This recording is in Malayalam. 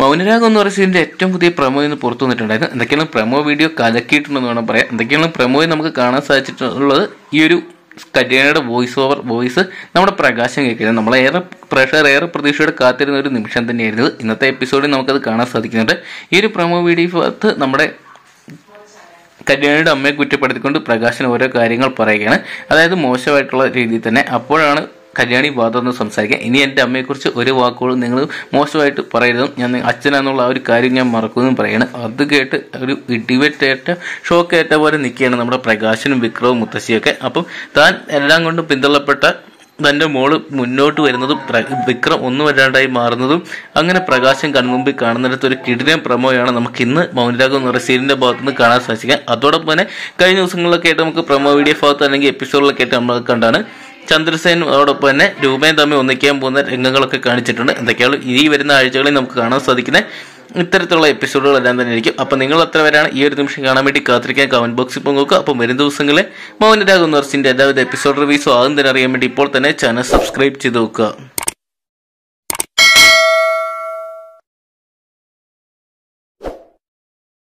മൗനരാഗം എന്ന് പറയുന്ന സീരിയലിന്റെ ഏറ്റവും പുതിയ പ്രമോ ഇന്ന് പുറത്തു വന്നിട്ടുണ്ടായിരുന്നു. എന്തൊക്കെയാണ് പ്രമോ വീഡിയോ കലക്കിയിട്ടുണ്ടെന്ന് വേണം പറയാം. എന്തൊക്കെയാണ് പ്രമോയിൽ നമുക്ക് കാണാൻ സാധിച്ചിട്ടുള്ളത്, ഈ ഒരു കല്യാണിയുടെ വോയിസ് നമ്മുടെ പ്രകാശം കേൾക്കുന്നത് നമ്മളേറെ പ്രേക്ഷകർ ഏറെ പ്രതീക്ഷയോടെ കാത്തിരുന്ന ഒരു നിമിഷം തന്നെയായിരുന്നു. ഇന്നത്തെ എപ്പിസോഡിൽ നമുക്കത് കാണാൻ സാധിക്കുന്നുണ്ട്. ഈ ഒരു പ്രമോ വീഡിയോത്ത് നമ്മുടെ കല്യാണിയുടെ അമ്മയെ കുറ്റപ്പെടുത്തിക്കൊണ്ട് പ്രകാശൻ ഓരോ കാര്യങ്ങൾ പറയുകയാണ്. അതായത് മോശമായിട്ടുള്ള രീതിയിൽ തന്നെ. അപ്പോഴാണ് കല്യാണി വാദമെന്ന് സംസാരിക്കുക. ഇനി എൻ്റെ അമ്മയെക്കുറിച്ച് ഒരു വാക്കുകളും നിങ്ങൾ മോശമായിട്ട് പറയരുതും, ഞാൻ അച്ഛനാന്നുള്ള ആ ഒരു കാര്യം ഞാൻ മറക്കുമെന്നും പറയാണ്. അത് കേട്ട് ഒരു ഇടിവെറ്റേറ്റ ഷോക്കേറ്റ പോലെ നിൽക്കുകയാണ് നമ്മുടെ പ്രകാശനും വിക്രവും മുത്തശ്ശിയൊക്കെ. അപ്പം താൻ എല്ലാം കൊണ്ടും പിന്തള്ളപ്പെട്ട തൻ്റെ മോള് മുന്നോട്ട് വരുന്നതും വിക്രം ഒന്നും വരാണ്ടായി മാറുന്നതും അങ്ങനെ പ്രകാശം കൺമുമ്പിൽ കാണുന്നിടത്ത് ഒരു കിടിലൻ പ്രമോയാണ് നമുക്ക് ഇന്ന് മൗനരാഗം എന്ന് പറയുന്ന സീരിയലിന്റെ ഭാഗത്ത് നിന്ന് കാണാൻ സാധിക്കുക. അതോടൊപ്പം തന്നെ കഴിഞ്ഞ ദിവസങ്ങളിലൊക്കെ ആയിട്ട് നമുക്ക് പ്രമോ വീഡിയോ ഭാഗത്ത് അല്ലെങ്കിൽ എപ്പിസോഡിലൊക്കെ ആയിട്ട് നമ്മൾ കണ്ടാണ് ചന്ദ്രസേനോടൊപ്പം തന്നെ രൂപയും തമ്മിൽ ഒന്നിക്കാൻ പോകുന്ന രംഗങ്ങളൊക്കെ കാണിച്ചിട്ടുണ്ട്. എന്തൊക്കെയാണ് ഈ വരുന്ന ആഴ്ചകളിൽ നമുക്ക് കാണാൻ സാധിക്കുന്ന ഇത്തരത്തിലുള്ള എപ്പിസോഡുകളെല്ലാം തന്നെ ആയിരിക്കും. അപ്പം നിങ്ങൾ എത്ര പേരാണ് ഈ ഒരു നിമിഷം കാണാൻ വേണ്ടി കാത്തിരിക്കാൻ കമന്റ് ബോക്സിൽ പങ്കുവെക്കുക. അപ്പം വരും ദിവസങ്ങളിലെ മൗനരാഗം എന്ന് പറഞ്ഞതിന്റെ എല്ലാവിധ എപ്പിസോഡ് റിവ്യൂസും ആകും തന്നെ അറിയാൻ വേണ്ടി ഇപ്പോൾ തന്നെ ചാനൽ സബ്സ്ക്രൈബ് ചെയ്ത് വെക്കുക.